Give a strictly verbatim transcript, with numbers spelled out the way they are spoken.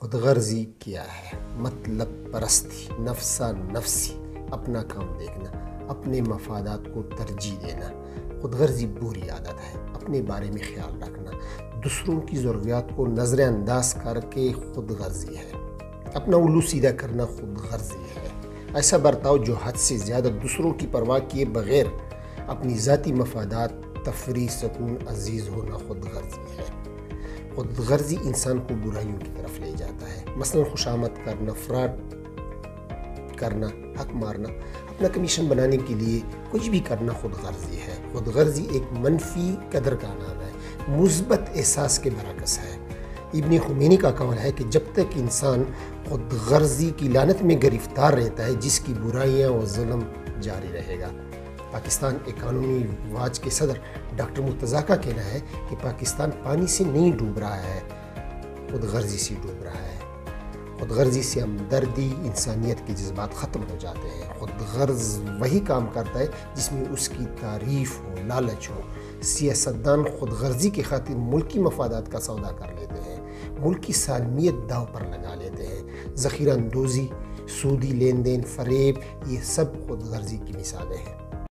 خود غرضی کیا ہے؟ مطلب پرستی، نفسا نفسی، اپنا کام دیکھنا، اپنے مفادات کو ترجیح دینا۔ خود غرضی بری عادت ہے۔ اپنے بارے میں خیال رکھنا، دوسروں کی ضروریات کو نظر انداز کر کے خود غرضی ہے۔ اپنا الو سیدھا کرنا خود غرضی ہے۔ ایسا برتاؤ جو حد سے زیادہ دوسروں کی پرواہ کیے بغیر اپنی ذاتی مفادات، تفریح، سکون عزیز ہونا خود غرضی ہے۔ خود غرضی انسان کو برائیوں کی طرف لے جاتا ہے، مثلا خوشامد کرنا، فراڈ کرنا، حق مارنا، اپنا کمیشن بنانے کے لیے کچھ بھی کرنا خود غرضی ہے۔ خود غرضی ایک منفی قدر کا نام ہے، مثبت احساس کے برعکس ہے۔ ابن خمینی کا قول ہے کہ جب تک انسان خود غرضی کی لعنت میں گرفتار رہتا ہے، جس کی برائیاں و ظلم جاری رہے گا۔ پاکستان اکانومی واچ کے صدر ڈاکٹر مرتضیٰ کا کہنا ہے کہ پاکستان پانی سے نہیں ڈوب رہا ہے، خود غرضی سے ڈوب رہا ہے۔ خود غرضی سے ہمدردی، انسانیت کے جذبات ختم ہو جاتے ہیں۔ خود غرض وہی کام کرتا ہے جس میں اس کی تعریف ہو، لالچ ہو۔ سیاستدان خود غرضی کی خاطر ملکی مفادات کا سودا کر لیتے ہیں، ملک کی سالمیت داؤ پر لگا لیتے ہیں۔ ذخیرہ اندوزی، سودی لین دین، فریب، یہ سب خود غرضی کی مثالیں ہیں۔